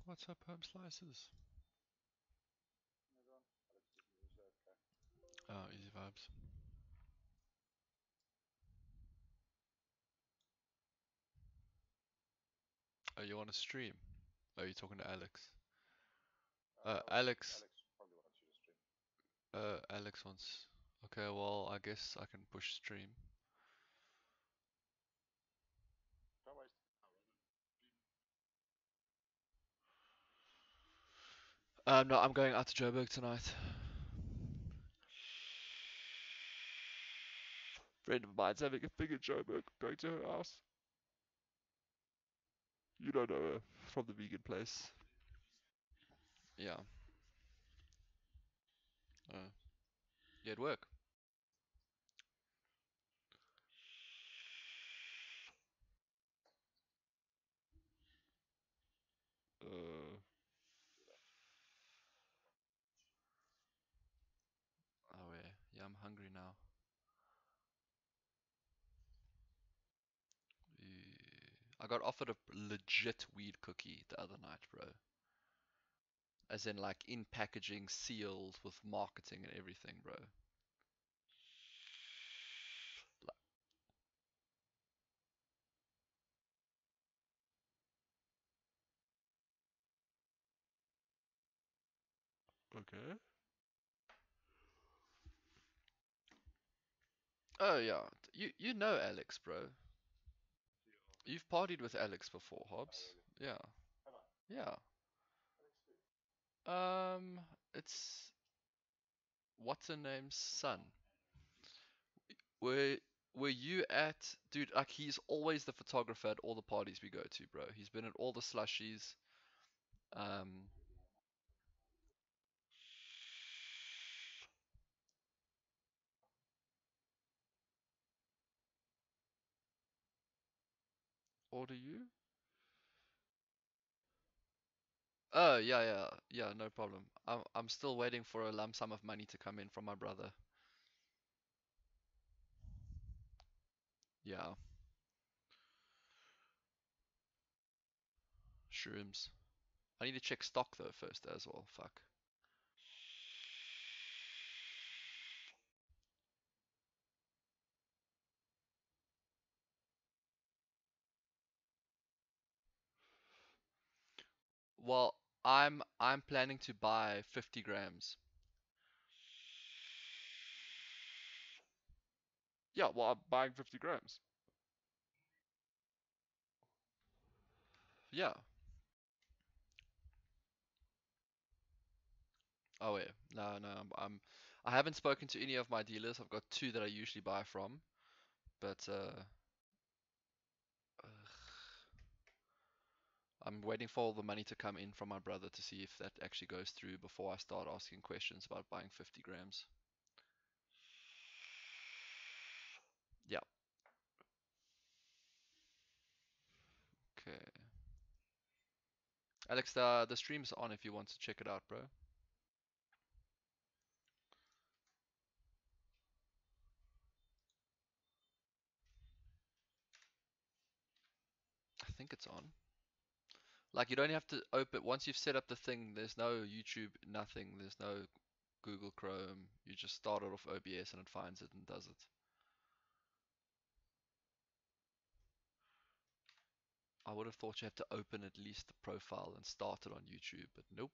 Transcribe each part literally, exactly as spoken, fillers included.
What's up, home slices? Oh, easy vibes. Oh, you want to stream? Oh, you're talking to Alex. Uh, Alex. Uh, Alex wants. Okay, well, I guess I can push stream. Um, no, I'm going out to Joburg tonight. Friend of mine's having a thing in Joburg. Going to her house. You don't know her from the vegan place. Yeah. Uh, yeah, at work. Uh, oh yeah, yeah, I'm hungry now. Yeah. I got offered a legit weed cookie the other night, bro. As in, like, in packaging, sealed with marketing and everything, bro. Okay. Oh yeah, you you know Alex, bro. You've partied with Alex before, Hobbs. Yeah, yeah. Um, it's what's her name's son. Were were you at, dude? Like he's always the photographer at all the parties we go to, bro. He's been at all the slushies. Um, order you? Oh yeah, yeah, yeah. No problem. I'm I'm still waiting for a lump sum of money to come in from my brother. Yeah, shrooms. I need to check stock though first as well. Fuck. Well, I'm I'm planning to buy fifty grams. Yeah, well, I'm buying fifty grams. Yeah. Oh yeah. No, no. I'm, I'm I haven't spoken to any of my dealers. I've got two that I usually buy from, but uh, ugh, I'm waiting for all the money to come in from my brother to see if that actually goes through before I start asking questions about buying fifty grams. Yeah. Okay. Alex, the the stream's on if you want to check it out, bro. I think it's on. Like you don't have to open once you've set up the thing. There's no YouTube, nothing. There's no Google Chrome. You just start it off O B S and it finds it and does it. I would have thought you have to open at least the profile and start it on YouTube, but nope.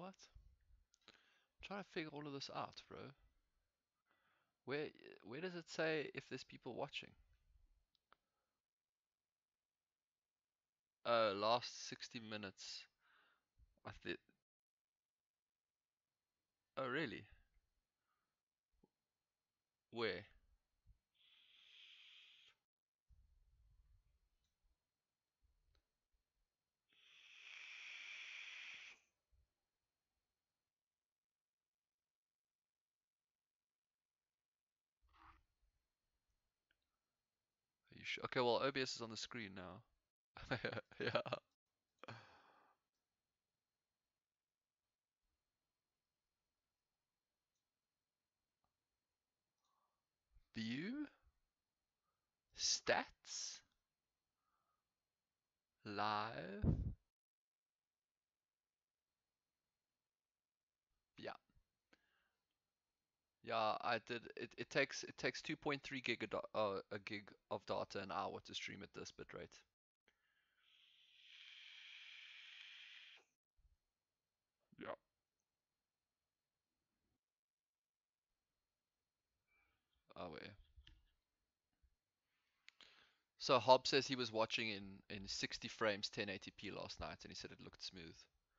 What? I'm trying to figure all of this out, bro. Where where does it say if there's people watching? Oh, last sixty minutes. I think. Oh, really? Where? Are you sure? Okay, well, O B S is on the screen now. Yeah. View? Stats? Live? Yeah. Yeah, I did. It, it takes it takes two point three gig a, da- uh, a gig of data an hour to stream at this bitrate. Yeah. Oh, yeah. So Hob says he was watching in in sixty frames ten eighty p last night and he said it looked smooth.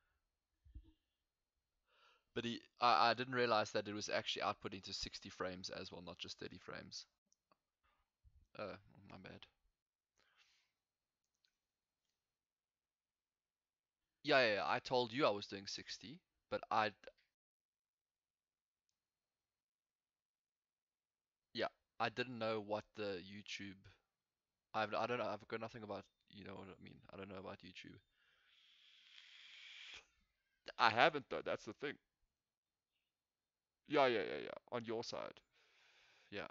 But he I, I didn't realize that it was actually outputting to sixty frames as well, not just thirty frames. Oh, my bad. Yeah, yeah, yeah, I told you I was doing sixty, but I yeah, I didn't know what the YouTube I've I don't know, I've got nothing about, you know what I mean. I don't know about YouTube. I haven't though, that's the thing. Yeah, yeah, yeah, yeah. On your side. Yeah.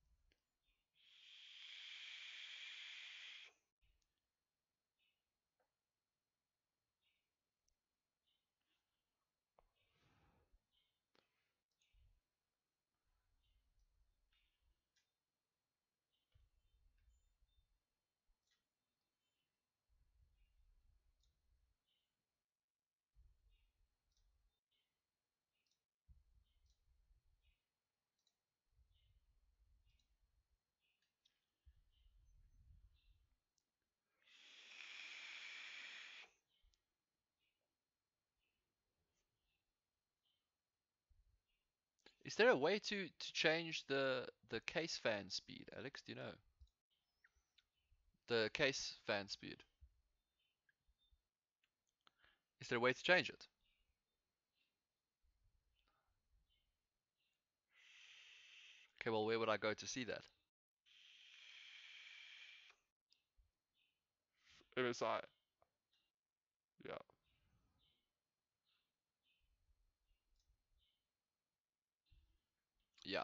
Is there a way to to change the the case fan speed, Alex? Do you know? The case fan speed. Is there a way to change it? Okay, well, where would I go to see that? M S I. Yeah. Yeah.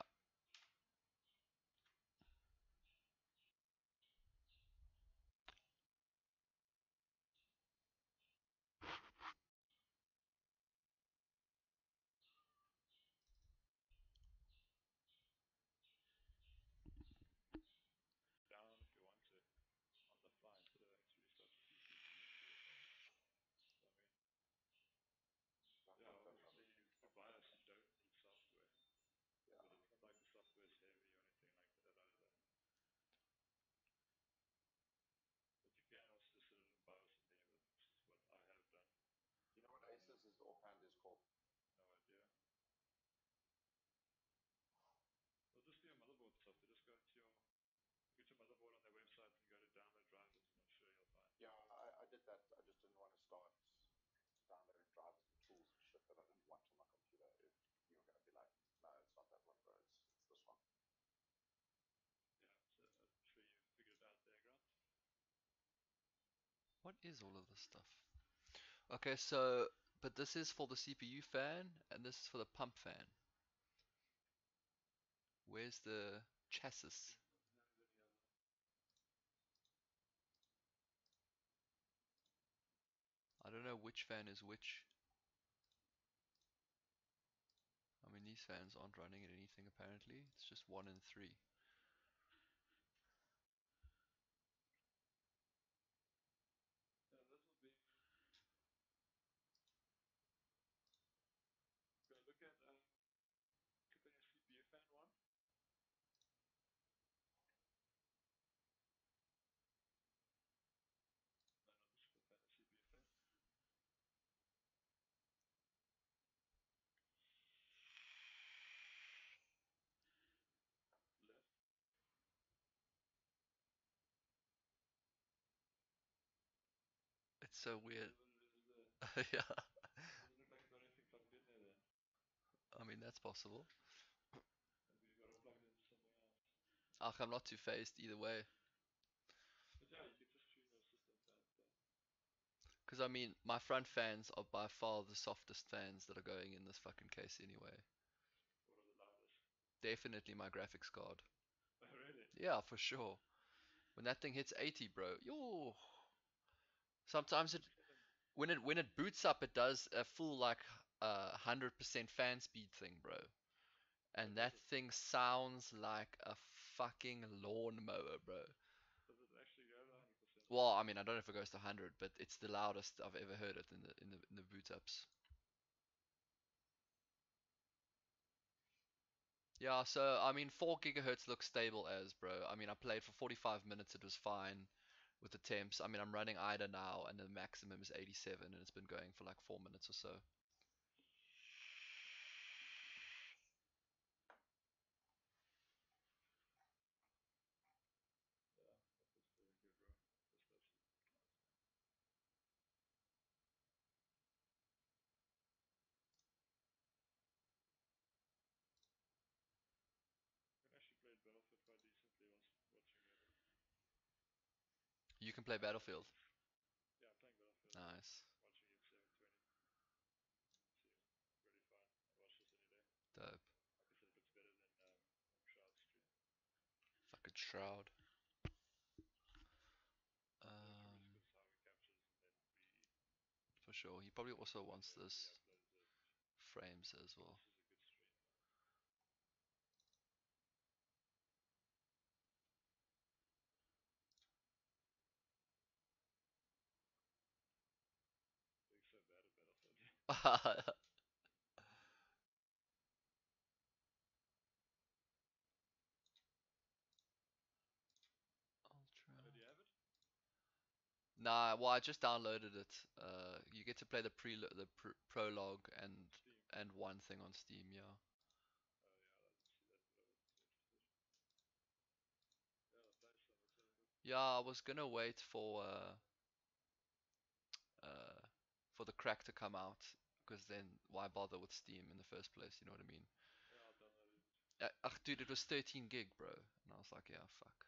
What is all of this stuff? Okay, so but this is for the C P U fan and this is for the pump fan. Where's the chassis? I don't know which fan is which. I mean, these fans aren't running at anything apparently. It's just one and three. That's so weird. Yeah, I mean that's possible. Ach, I'm not too phased either way. Because I mean, my front fans are by far the softest fans that are going in this fucking case anyway. Definitely my graphics card. Yeah, for sure. When that thing hits eighty, bro, yo. Sometimes it when it when it boots up, it does a full like uh one hundred percent fan speed thing, bro. And that thing sounds like a fucking lawnmower, bro. Well, I mean, I don't know if it goes to one hundred, but it's the loudest I've ever heard it in the in the in the boot ups. Yeah, so I mean, four gigahertz looks stable as, bro. I mean, I played for forty-five minutes, it was fine with the temps. I mean, I'm running I D A now, and the maximum is eighty-seven, and it's been going for like four minutes or so. You can play Battlefield. Nice. Dope. Fucking Shroud. Um, for sure. He probably also wants this frames as well. Ultra. Nah, well, I just downloaded it. Uh, you get to play the pre the pr prologue and and one thing on Steam, yeah. Yeah, I was gonna wait for uh uh for the crack to come out, because then why bother with Steam in the first place? You know what I mean? Uh, ugh, dude, it was thirteen gig, bro, and I was like, yeah, fuck.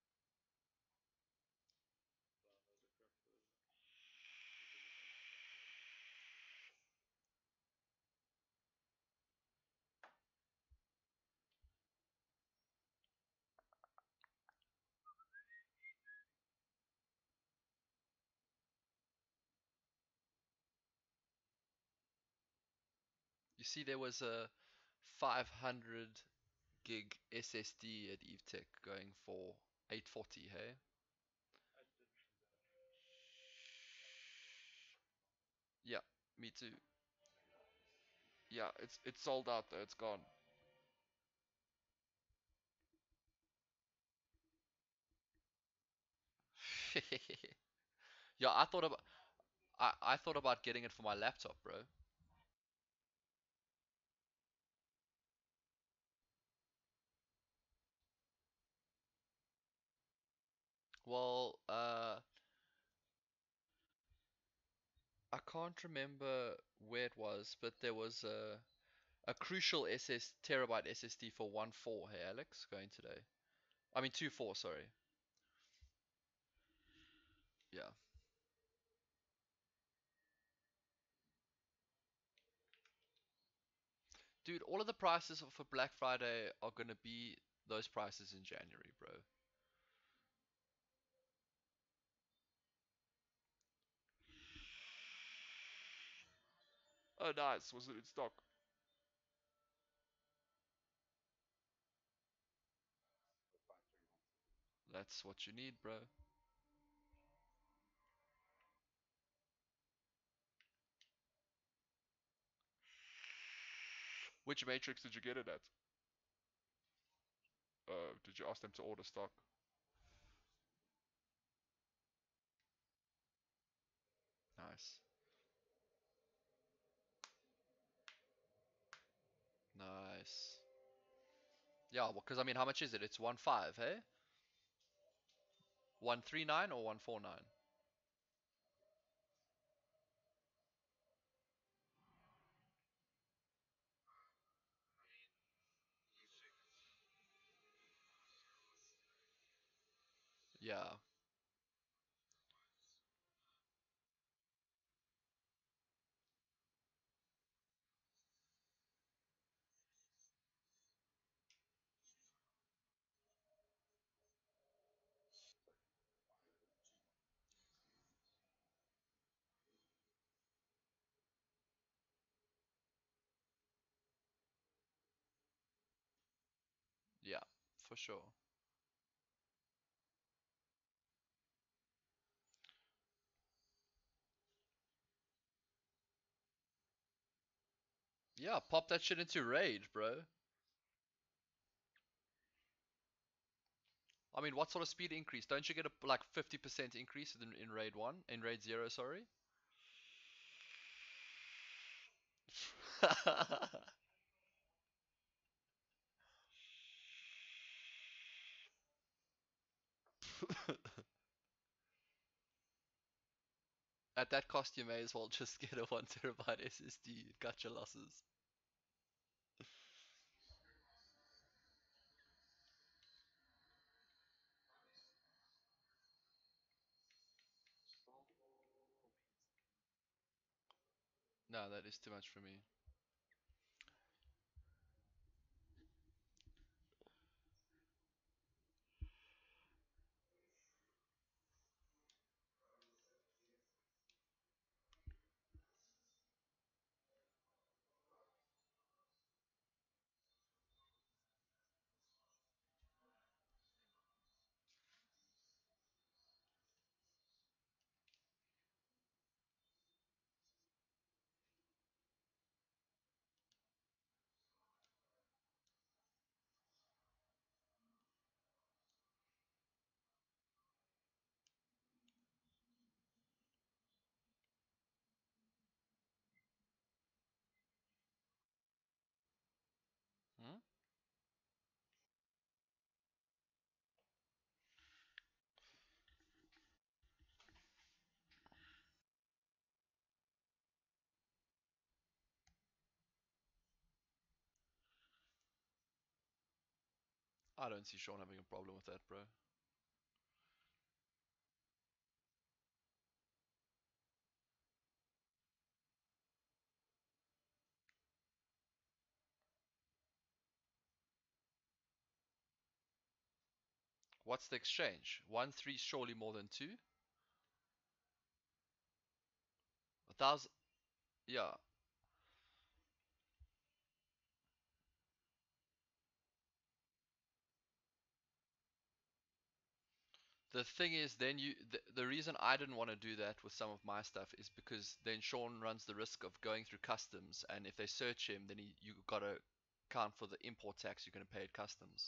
You see, there was a five hundred gig S S D at EveTech going for eight forty, hey? Yeah, me too. Yeah, it's it's sold out though. It's gone. Yeah, I thought about I, I thought about getting it for my laptop, bro. Well, uh, I can't remember where it was, but there was a a crucial S S terabyte S S D for one four. Hey, Alex, going today. I mean two four. Sorry. Yeah, dude. All of the prices for Black Friday are gonna be those prices in January, bro. Oh, nice. Was it in stock? That's what you need, bro. Which matrix did you get it at? Uh, did you ask them to order stock? Nice. Nice. Yeah, well, because I mean, how much is it? It's one five, hey? one three nine or one four nine? for sure. Yeah, pop that shit into Raid, bro. I mean, what sort of speed increase? Don't you get a like fifty percent increase in, in Raid one? In Raid zero, sorry? At that cost, you may as well just get a one terabyte S S D. Got your losses. No, that is too much for me. Hmm? I don't see Sean having a problem with that, bro. What's the exchange? One three surely more than two? A thousand. Yeah. The thing is, then you. The, the reason I didn't want to do that with some of my stuff is because then Sean runs the risk of going through customs, and if they search him, then he, you gotta count for the import tax you're gonna pay at customs.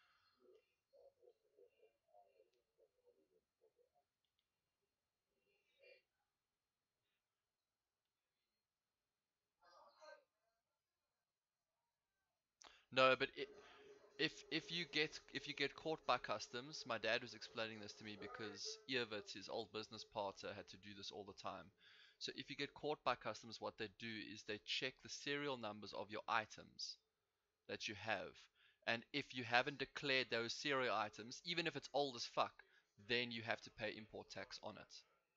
No, but it, if if you get if you get caught by customs, my dad was explaining this to me because Evert, his old business partner, had to do this all the time. So if you get caught by customs, what they do is they check the serial numbers of your items that you have. And if you haven't declared those serial items, even if it's old as fuck, then you have to pay import tax on it.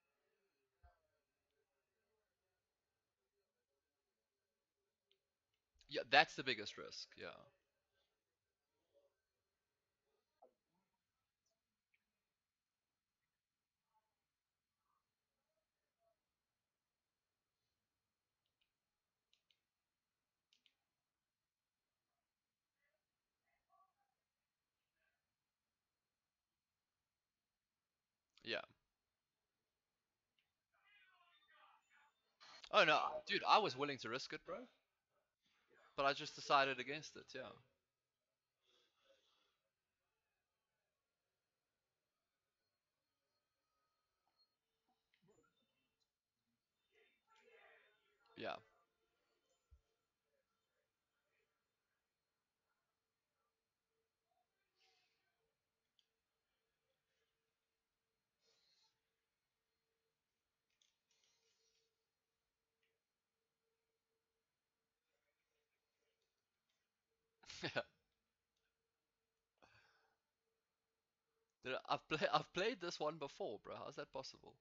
Yeah, that's the biggest risk. Yeah. Yeah. Oh no, dude, I was willing to risk it, bro, but I just decided against it. Yeah. Yeah. Yeah. Dude, I've played I've played this one before, bro. How's that possible?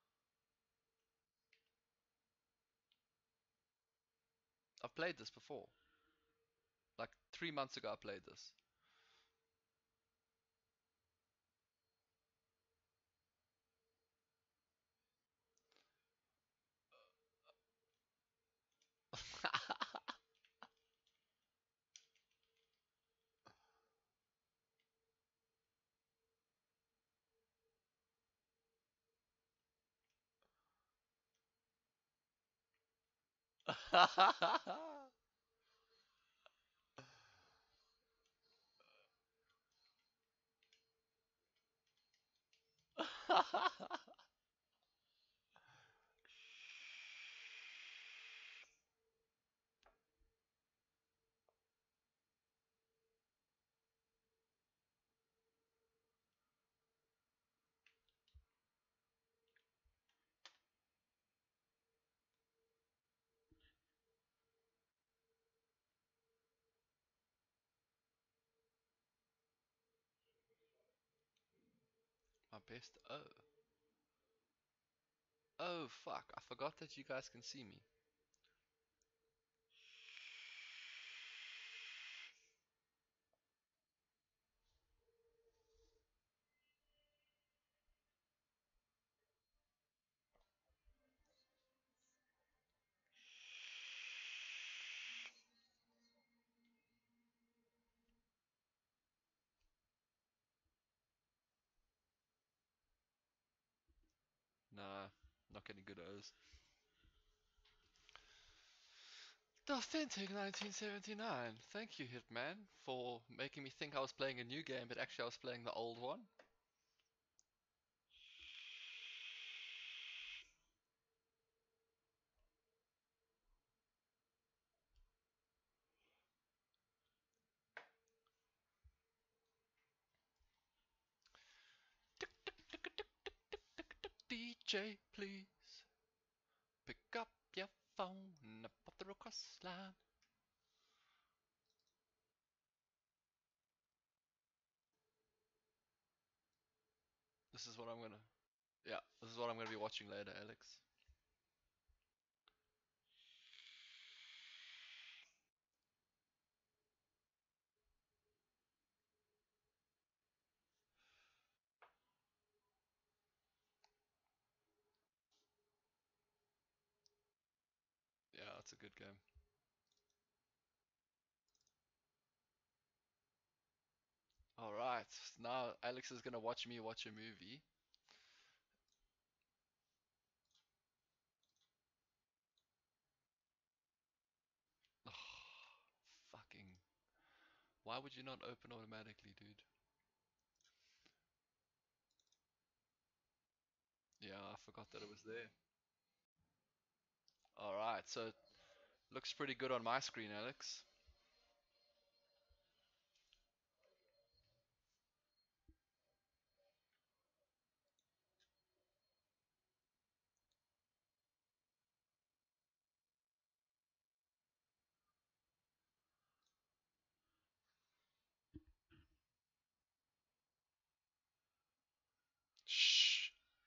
I've played this before. Like three months ago, I played this. My best. Oh. Oh, fuck. I forgot that you guys can see me. Nah, not getting good O's. The Authentic nineteen seventy-nine. Thank you, Hitman, for making me think I was playing a new game, but actually I was playing the old one. D J, please pick up your phone and pop the request line. This is what I'm gonna. Yeah, this is what I'm gonna be watching later, Alex. Yeah, it's a good game. Alright, now Alex is gonna watch me watch a movie. Oh, fucking. Why would you not open automatically, dude? Yeah, I forgot that it was there. Alright, so it looks pretty good on my screen, Alex. Shh.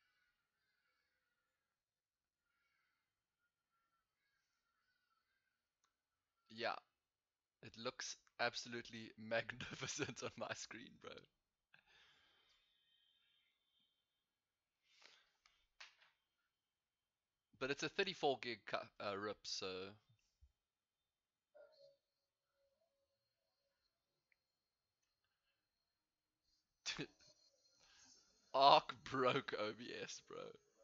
Yeah, it looks absolutely magnificent on my screen, bro. But it's a thirty-four gig uh, rip, so Arc broke O B S, bro.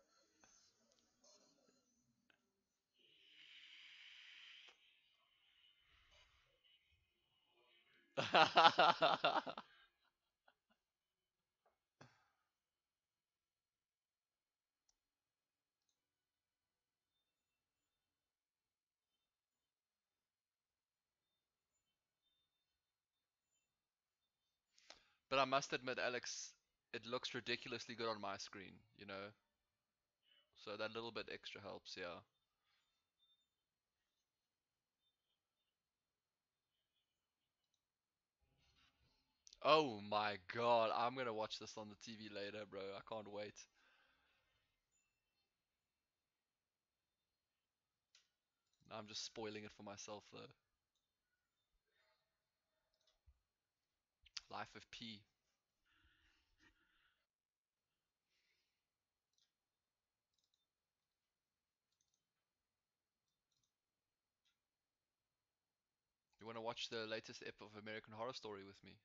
But I must admit, Alex, it looks ridiculously good on my screen, you know? So that little bit extra helps, yeah. Oh my god, I'm gonna watch this on the T V later, bro. I can't wait. I'm just spoiling it for myself, though. Life of P. You wanna watch the latest ep of American Horror Story with me?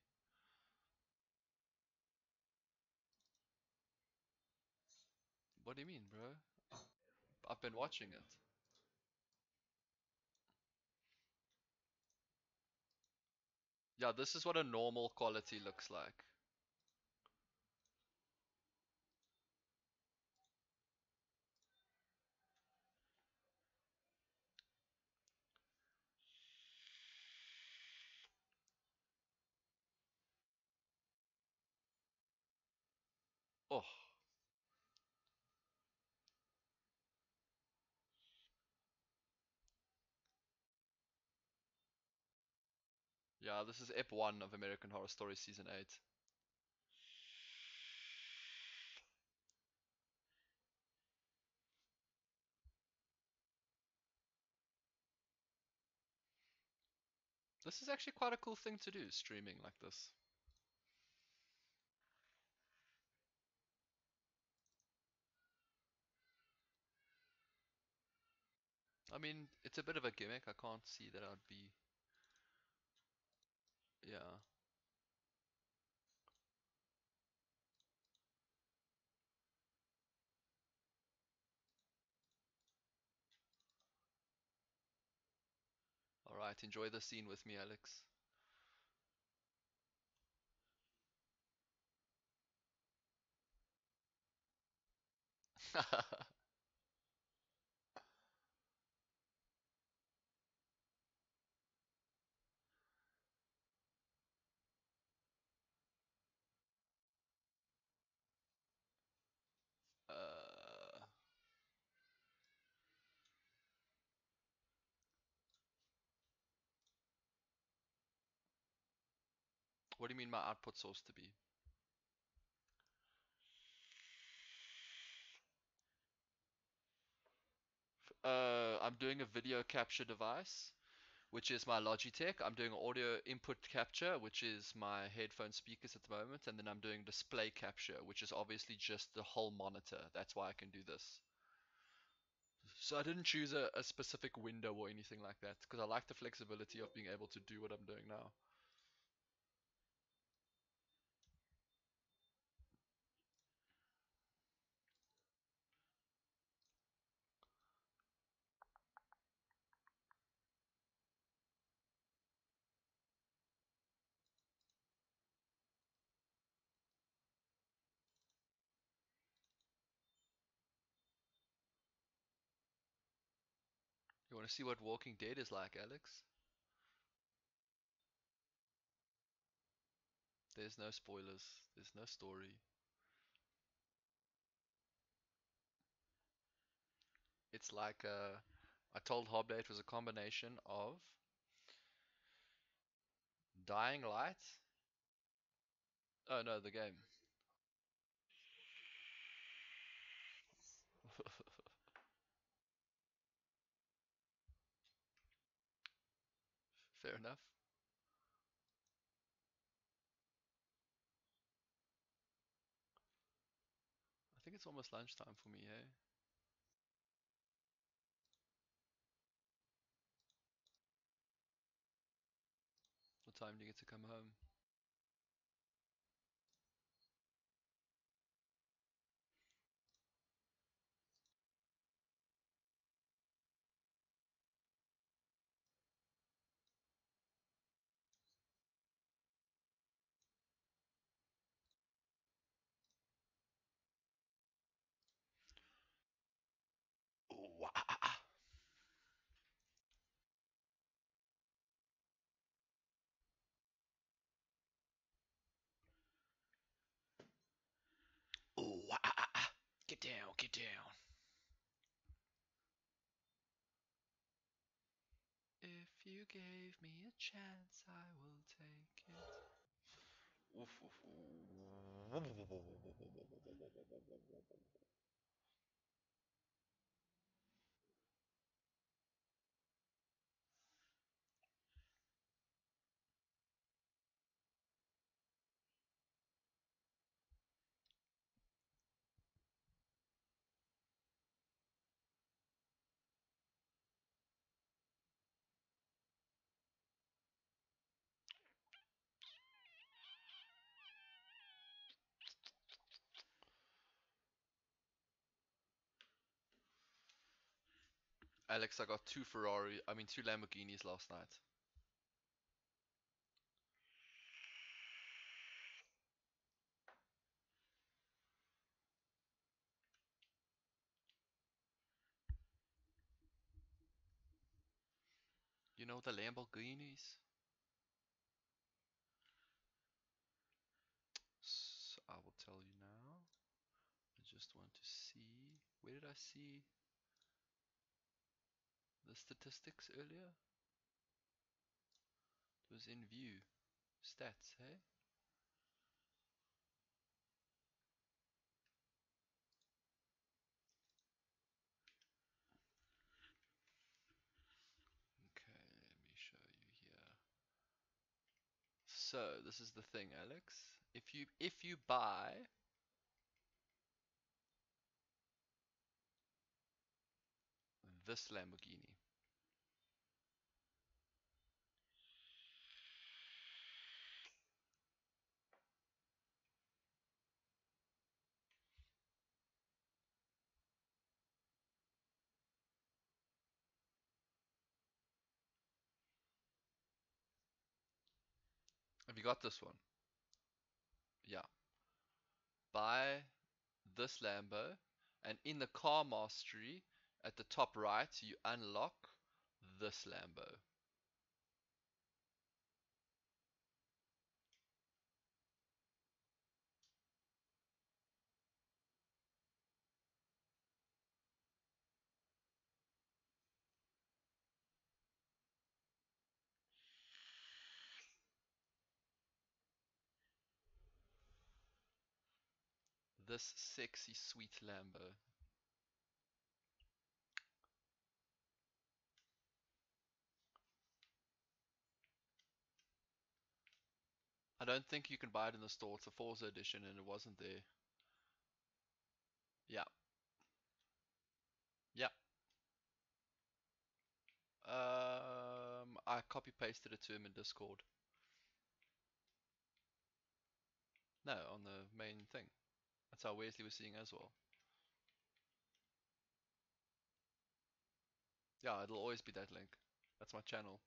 What do you mean, bro? I've been watching it. Yeah, this is what a normal quality looks like. Oh, yeah, this is ep one of American Horror Story season eight. This is actually quite a cool thing to do, streaming like this. I mean, it's a bit of a gimmick. I can't see that I'd be. Yeah. Alright, enjoy the scene with me, Alex. uh, what do you mean my output source to be? Uh, I'm doing a video capture device, which is my Logitech. I'm doing audio input capture, which is my headphone speakers at the moment, and then I'm doing display capture, which is obviously just the whole monitor. That's why I can do this. So I didn't choose a, a specific window or anything like that, because I like the flexibility of being able to do what I'm doing now. You want to see what Walking Dead is like, Alex? There's no spoilers. There's no story. It's like uh, I told Hobday it was a combination of Dying Light. Oh no, the game. Fair enough. I think it's almost lunchtime for me, hey? What time do you get to come home? Ooh, ah, ah, ah. Ooh, ah, ah, ah, ah. Get down, get down. If you gave me a chance, I will take it. Oof, oof, oof. Alex, I got two Ferrari, I mean two Lamborghinis last night. You know the Lamborghinis? So I will tell you now. I just want to see. Where did I see the statistics earlier? It was in view. Stats, hey? Okay, let me show you here. So this is the thing, Alex. If you if you buy this Lamborghini, have you got this one? Yeah. Buy this Lambo, and in the car mastery at the top right, you unlock this Lambo. This sexy, sweet Lambo. I don't think you can buy it in the store. It's a Forza edition and it wasn't there. Yeah. Yeah. Um, I copy pasted it to him in Discord. No, on the main thing. That's how Wesley was seeing as well. Yeah, it'll always be that link. That's my channel.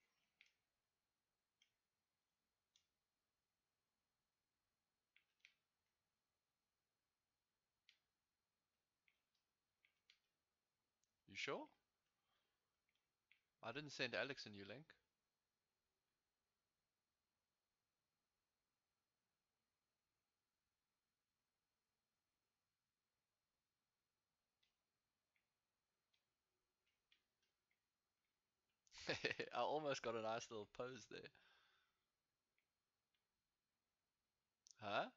You sure? I didn't send Alex a new link. I almost got a nice little pose there. Huh?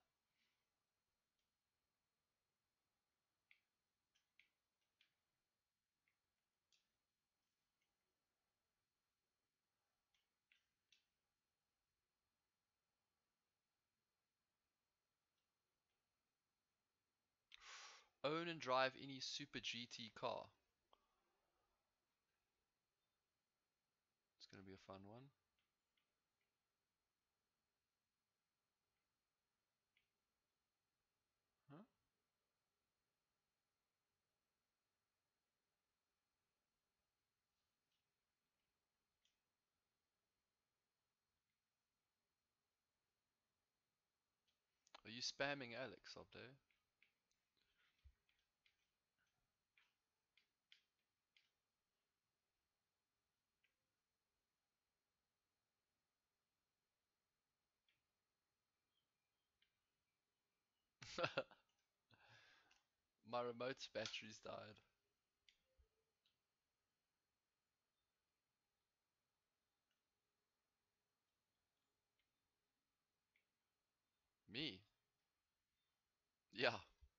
Own and drive any Super G T car. It's gonna be a fun one. Huh? Are you spamming Alex up there? My remote's batteries died. Me? Yeah.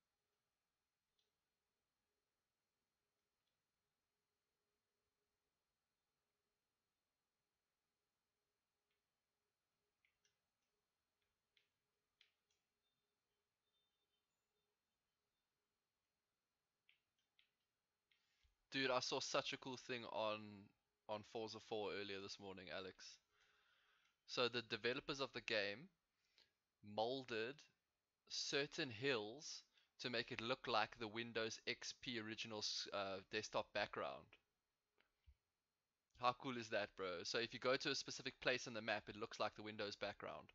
Dude, I saw such a cool thing on on Forza four earlier this morning, Alex. So the developers of the game molded certain hills to make it look like the Windows X P original uh, desktop background. How cool is that, bro? So if you go to a specific place on the map, it looks like the Windows background.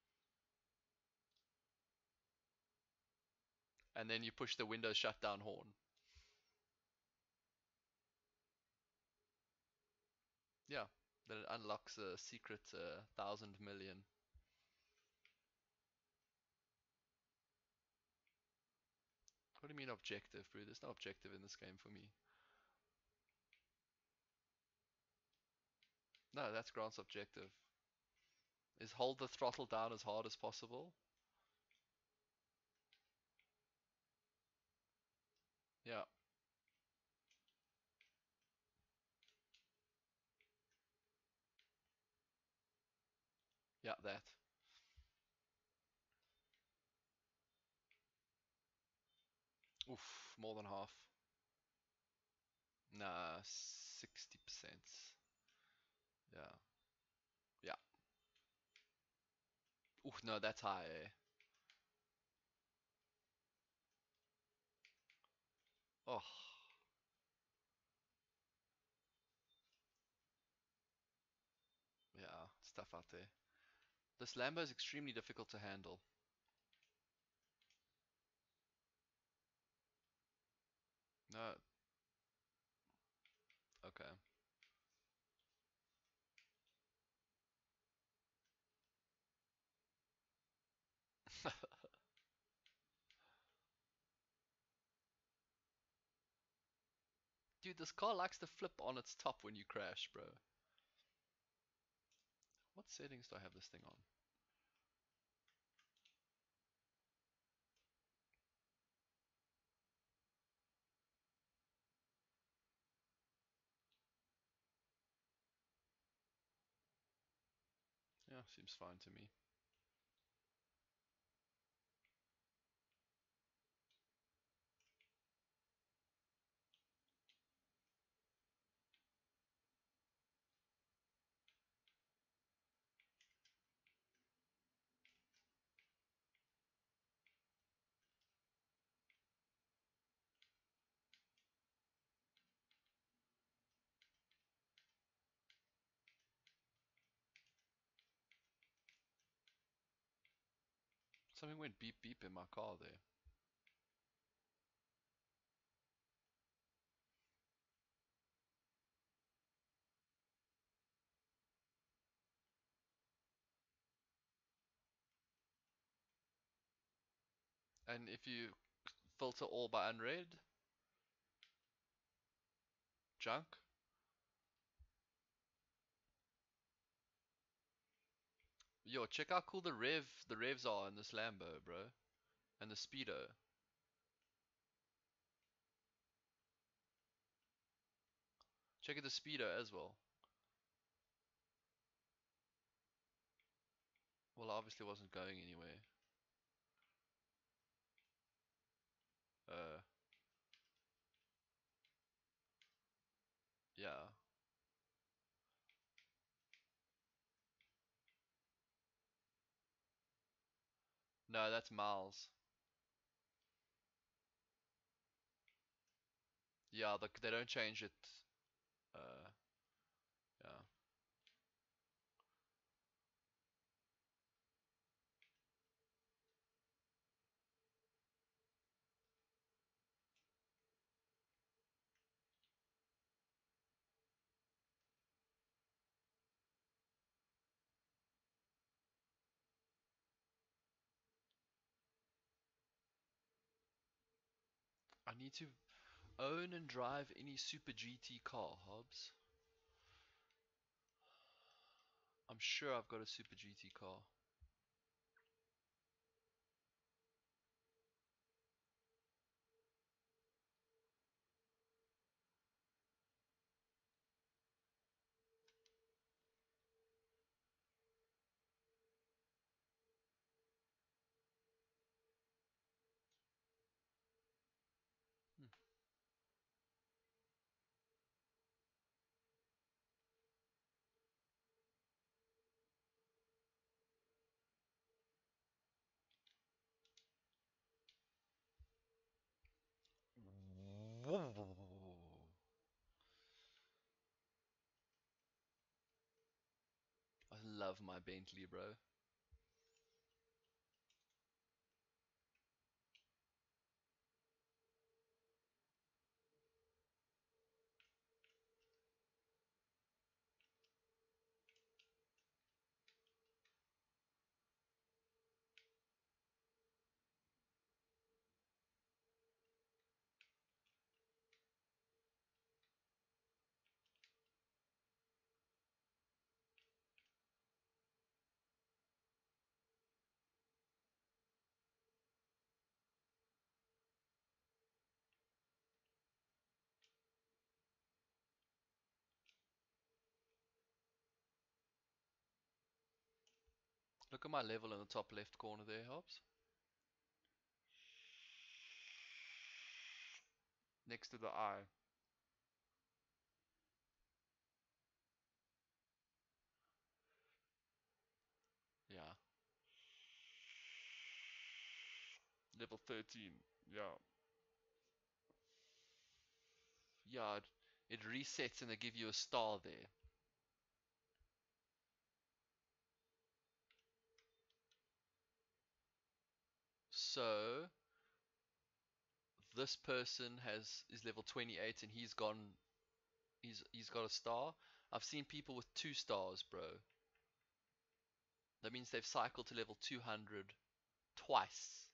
And then you push the Windows shutdown horn. Yeah. Then it unlocks a secret uh, thousand million. What do you mean objective, bro? There's no objective in this game for me. No, that's Grant's objective. Is hold the throttle down as hard as possible. Yeah. Yeah, that. Oof, more than half. Nah, sixty percent. Yeah. Yeah. Oof, no, that's high, eh? Oh, yeah, stuff out there. This Lambo is extremely difficult to handle. No, okay. Dude, this car likes to flip on its top when you crash, bro. What settings do I have this thing on? Yeah, seems fine to me. Something went beep beep in my car there. And if you filter all by unread, junk. Yo, check how cool the rev the revs are in this Lambo, bro. And the speedo. Check out the speedo as well. Well, obviously wasn't going anywhere. Uh, yeah. No, that's miles. Yeah, the, they don't change it. Uh, yeah. I need to own and drive any Super G T car, Hobbs. I'm sure I've got a Super G T car. Hmm. I love my Bentley, bro. Look at my level in the top left corner there, Hobbs. Next to the eye. Yeah. Level thirteen. Yeah. Yeah, it, it resets and they give you a star there. So this person has is level twenty-eight and he's gone he's he's got a star. I've seen people with two stars, bro. That means they've cycled to level two hundred twice.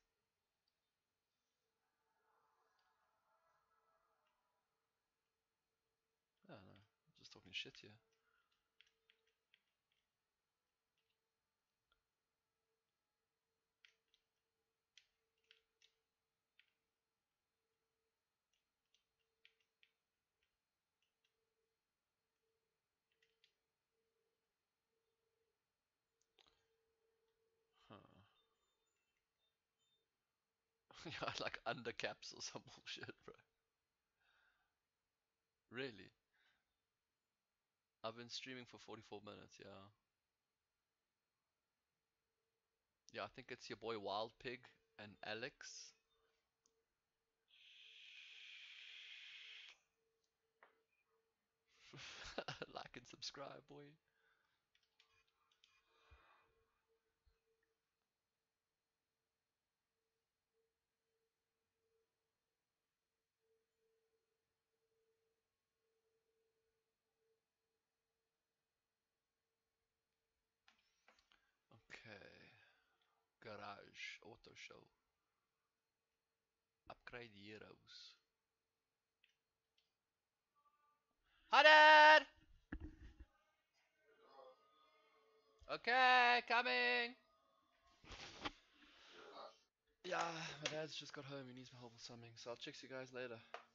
I don't know. I'm just talking shit here. Huh. Yeah, like undercaps or some bullshit, bro. Really? I've been streaming for forty-four minutes, yeah. Yeah, I think it's your boy Wild Pig and Alex. Like and subscribe, boy. Okay. Garage Auto Show. Upgrade heroes. Hi, Dad! Okay, coming! Yeah, my dad's just got home. He needs my help with something. So I'll check you guys later.